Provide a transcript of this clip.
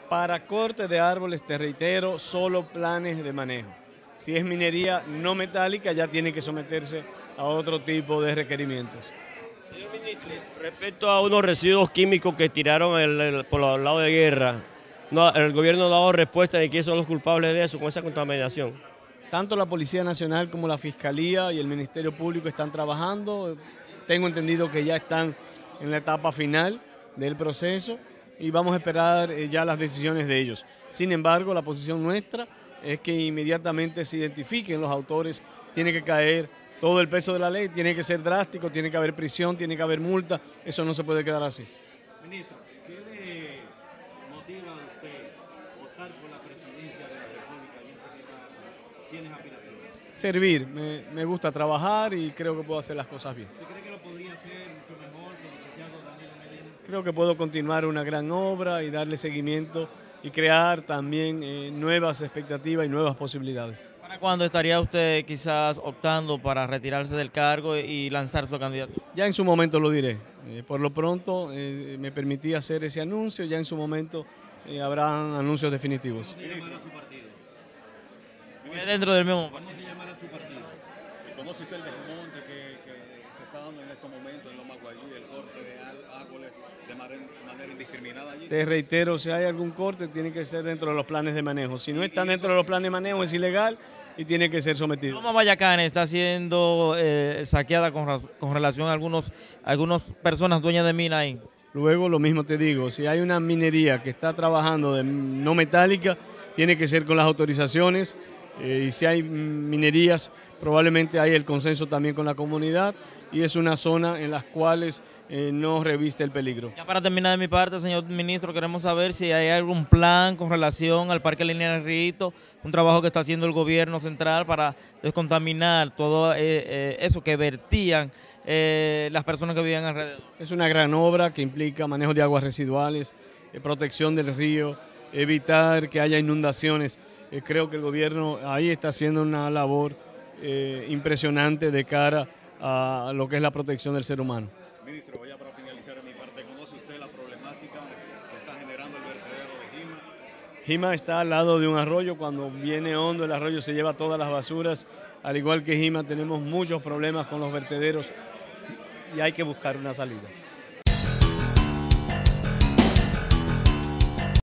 Para corte de árboles, te reitero, solo planes de manejo. Si es minería no metálica, ya tiene que someterse a otro tipo de requerimientos. Señor ministro, respecto a unos residuos químicos que tiraron por los lados de guerra, no, el gobierno ha dado respuesta de quiénes son los culpables de eso, con esa contaminación. Tanto la Policía Nacional como la Fiscalía y el Ministerio Público están trabajando. Tengo entendido que ya están en la etapa final del proceso y vamos a esperar ya las decisiones de ellos. Sin embargo, la posición nuestra es que inmediatamente se identifiquen los autores, tiene que caer todo el peso de la ley, tiene que ser drástico, tiene que haber prisión, tiene que haber multa, eso no se puede quedar así. Ministro, ¿qué le motiva a usted votar por la presidencia de la República y este que tienes aspiraciones? Servir, me gusta trabajar y creo que puedo hacer las cosas bien. ¿Usted cree que lo podría hacer mucho mejor que el licenciado Danilo Medina? Creo que puedo continuar una gran obra y darle seguimiento y crear también nuevas expectativas y nuevas posibilidades. ¿Para cuándo estaría usted quizás optando para retirarse del cargo y lanzar su candidatura? Ya en su momento lo diré. Por lo pronto me permití hacer ese anuncio, ya en su momento habrán anuncios definitivos. ¿Cómo se llamará su partido? Dentro del mismo partido. ¿Cómo se llamará su partido? ¿Conoce usted el desmonte que se está dando en estos momentos en Loma Guayú, el corte de árboles de manera indiscriminada allí? Te reitero, si hay algún corte, tiene que ser dentro de los planes de manejo. Si no está dentro de los planes de manejo, es ilegal y tiene que ser sometido. Loma Guayacán está siendo saqueada con relación a algunas personas dueñas de mina ahí. Luego, lo mismo te digo, si hay una minería que está trabajando de no metálica, tiene que ser con las autorizaciones. Y si hay minerías, probablemente hay el consenso también con la comunidad y es una zona en las cuales no reviste el peligro. Ya para terminar de mi parte, señor ministro, queremos saber si hay algún plan con relación al Parque Lineal Rito, un trabajo que está haciendo el gobierno central para descontaminar todo eso que vertían las personas que vivían alrededor. Es una gran obra que implica manejo de aguas residuales, protección del río, evitar que haya inundaciones. Creo que el gobierno ahí está haciendo una labor impresionante de cara a lo que es la protección del ser humano. Ministro, ya para finalizar mi parte, ¿conoce usted la problemática que está generando el vertedero de Jima? Jima está al lado de un arroyo, cuando viene hondo el arroyo se lleva todas las basuras, al igual que Jima tenemos muchos problemas con los vertederos y hay que buscar una salida.